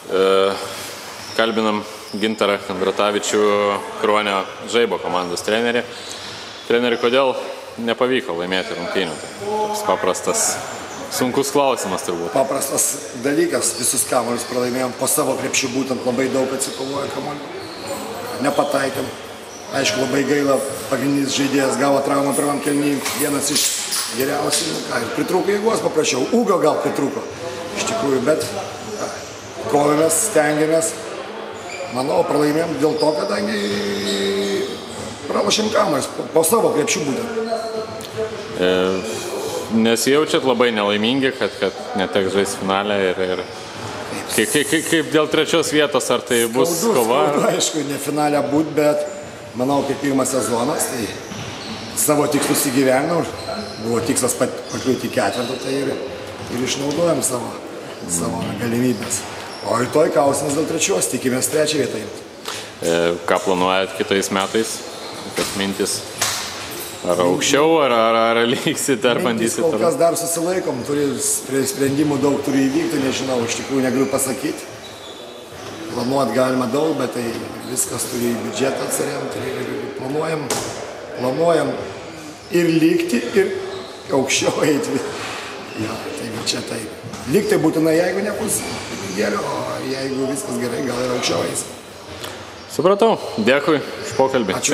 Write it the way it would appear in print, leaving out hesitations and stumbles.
Kalbinam Gintarą Kandratavičių, Kruonio Žaibo komandos trenerį. Treneri, kodėl nepavyko laimėti rungtynių? Tai toks paprastas, sunkus klausimas turbūt. Paprastas dalykas, visus kamuolius pralaimėjom po savo krepšių, būtent labai daug atsikovojo kamuolių. Nepataikėm. Aišku, labai gaila, pagrindinis žaidėjas gavo traumą pirmam kėliny, vienas iš geriausių. Pritrūko jėgos, paprašiau, ūgio gal pritrūko. Iš tikrųjų, bet kovėmės, stengiamės. Manau, pralaimėjom dėl to, kadangi pralošėm kamuolius po savo krepšių būtent. Nesijaučiat labai nelaimingi, kad netek žaisti finale ir kaip dėl trečios vietos, ar tai bus kova? Skaudu, aišku, ne finale būt, bet manau, kaip pirmas sezonas, tai savo tikslus įgyvenau. Buvo tikslas pakliūti į ketvirtą, tai ir išnaudojom savo galimybės. O rytoj kausimės dėl trečios, tikimės trečią vietą imti. Ką planuojat kitais metais? Kas mintis? Ar aukščiau, ar lygsit, ar bandysit? Kol kas dar susilaikom, sprendimų daug turi įvykti, nežinau, iš tikrųjų negaliu pasakyti. Planuot galima daug, bet tai viskas turi į biudžetą atsiremti. Planuojam ir likti, ir aukščiau eiti. Ja, tai čia taip. Likti būtinai, jeigu nebus geriau, o jeigu viskas gerai, gal ir aukščiau eis. Supratau. Dėkui už pokalbį.